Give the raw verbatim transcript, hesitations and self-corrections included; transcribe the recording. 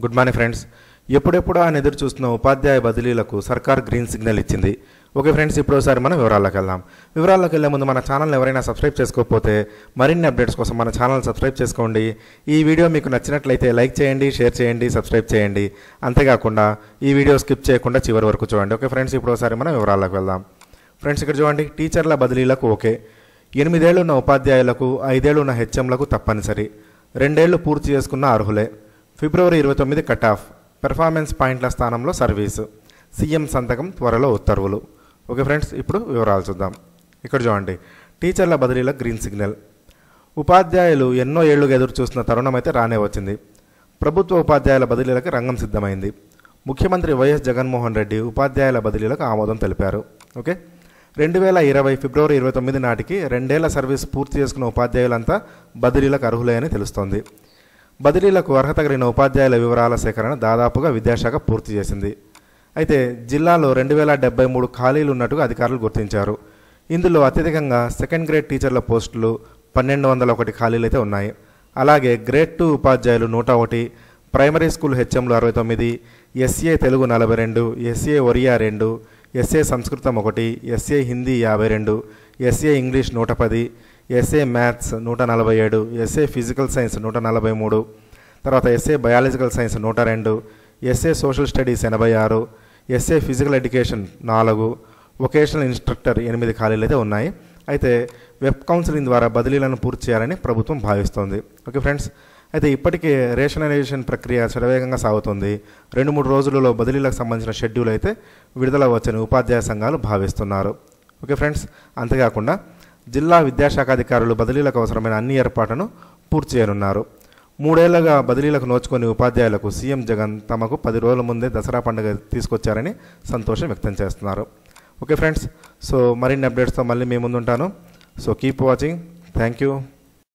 Good morning friends. ఎప్పుడెప్పుడు ఆయన ఎదురు చూస్తున్న ఉపాధ్యాయ బదిలీలకు సర్కార్ గ్రీన్ సిగ్నల్ ఇచ్చింది. ఓకే ఫ్రెండ్స్, ఇప్పుడు ఒకసారి మనం వివరాల్లోకి వెళ్దాం. వివరాల్లోకి వెళ్ళే ముందు మన ఛానల్ని ఎవరైనా సబ్స్క్రైబ్ చేసుకోకపోతే మరిన్ని అప్డేట్స్ కోసం మన ఛానల్ సబ్స్క్రైబ్ చేసుకోండి. ఈ వీడియో మీకు నచ్చినట్లయితే లైక్ చేయండి, షేర్ చేయండి, సబ్స్క్రైబ్ చేయండి. అంతేకాకుండా ఈ వీడియో స్కిప్ చేయకుండా చివరి వరకు చూడండి. ఓకే ఫ్రెండ్స్, ఇప్పుడు ఒకసారి మనం వివరాల్లోకి వెళ్దాం. ఫ్రెండ్స్, ఇక్కడ చూడండి, టీచర్ల బదిలీలకు ఓకే. ఎనిమిదేళ్లు ఉన్న ఉపాధ్యాయులకు, ఐదేళ్లు ఉన్న హెచ్ఎంలకు తప్పనిసరి. రెండేళ్లు పూర్తి చేసుకున్న అర్హులే. ఫిబ్రవరి ఇరవై తొమ్మిది కట్ ఆఫ్. పెర్ఫార్మెన్స్ పాయింట్ల స్థానంలో సర్వీసు. సీఎం సంతకం, త్వరలో ఉత్తర్వులు. ఓకే ఫ్రెండ్స్, ఇప్పుడు వివరాలు చూద్దాం. ఇక్కడ చూడండి, టీచర్ల బదిలీలకు గ్రీన్ సిగ్నల్. ఉపాధ్యాయులు ఎన్నో ఏళ్లుగా ఎదురు చూస్తున్న తరుణం అయితే రానే వచ్చింది. ప్రభుత్వ ఉపాధ్యాయుల బదిలీలకు రంగం సిద్ధమైంది. ముఖ్యమంత్రి వైఎస్ జగన్మోహన్ రెడ్డి ఉపాధ్యాయుల బదిలీలకు ఆమోదం తెలిపారు. ఓకే, రెండు వేల ఇరవై ఫిబ్రవరి ఇరవై తొమ్మిది నాటికి రెండేళ్ల సర్వీస్ పూర్తి చేసుకున్న ఉపాధ్యాయులంతా బదిలీలకు అర్హులే అని తెలుస్తోంది. బదిలీలకు అర్హత కలిగిన ఉపాధ్యాయుల వివరాల సేకరణ దాదాపుగా విద్యాశాఖ పూర్తి చేసింది. అయితే జిల్లాలో రెండు వేల డెబ్బై మూడు ఖాళీలు ఉన్నట్టుగా అధికారులు గుర్తించారు. ఇందులో అత్యధికంగా సెకండ్ గ్రేడ్ టీచర్ల పోస్టులు పన్నెండు వందల ఒకటి ఖాళీలు అయితే ఉన్నాయి. అలాగే గ్రేడ్ టూ ఉపాధ్యాయులు నూట ఒకటి, ప్రైమరీ స్కూల్ హెచ్ఎంలు అరవై తొమ్మిది, ఎస్ఏ తెలుగు నలభై రెండు, ఎస్ఏ ఒరియా రెండు, ఎస్ఏ సంస్కృతం ఒకటి, ఎస్ఏ హిందీ యాభై రెండు, ఎస్ఏ ఇంగ్లీష్ నూట పది, ఎస్ఏ మ్యాథ్స్ నూట నలభై ఏడు, ఎస్ఏ ఫిజికల్ సైన్స్ నూట నలభై మూడు, తర్వాత ఎస్ఏ బయాలజికల్ సైన్స్ నూట రెండు, ఎస్ఏ సోషల్ స్టడీస్ ఎనభై ఆరు, ఎస్ఏ ఫిజికల్ ఎడ్యుకేషన్ నాలుగు, వొకేషనల్ ఇన్స్ట్రక్టర్ ఎనిమిది ఖాళీలు అయితే ఉన్నాయి. అయితే వెబ్ కౌన్సిలింగ్ ద్వారా బదిలీలను పూర్తి చేయాలని ప్రభుత్వం భావిస్తోంది. ఓకే ఫ్రెండ్స్, అయితే ఇప్పటికే రేషనలైజేషన్ ప్రక్రియ శరవేగంగా సాగుతుంది. రెండు మూడు రోజులలో బదిలీలకు సంబంధించిన షెడ్యూల్ అయితే విడుదల వచ్చని ఉపాధ్యాయ సంఘాలు భావిస్తున్నారు. ఓకే ఫ్రెండ్స్, అంతేకాకుండా జిల్లా విద్యాశాఖ అధికారులు బదిలీలకు అవసరమైన అన్ని ఏర్పాట్లను పూర్తి చేయనున్నారు. మూడేళ్లుగా బదిలీలకు నోచుకొని ఉపాధ్యాయులకు సీఎం జగన్ తమకు పది రోజుల ముందే దసరా పండుగ తీసుకొచ్చారని సంతోషం వ్యక్తం చేస్తున్నారు. ఓకే ఫ్రెండ్స్, సో మరిన్ని అప్డేట్స్తో మళ్ళీ మీ ముందు ఉంటాను. So keep watching. Thank you.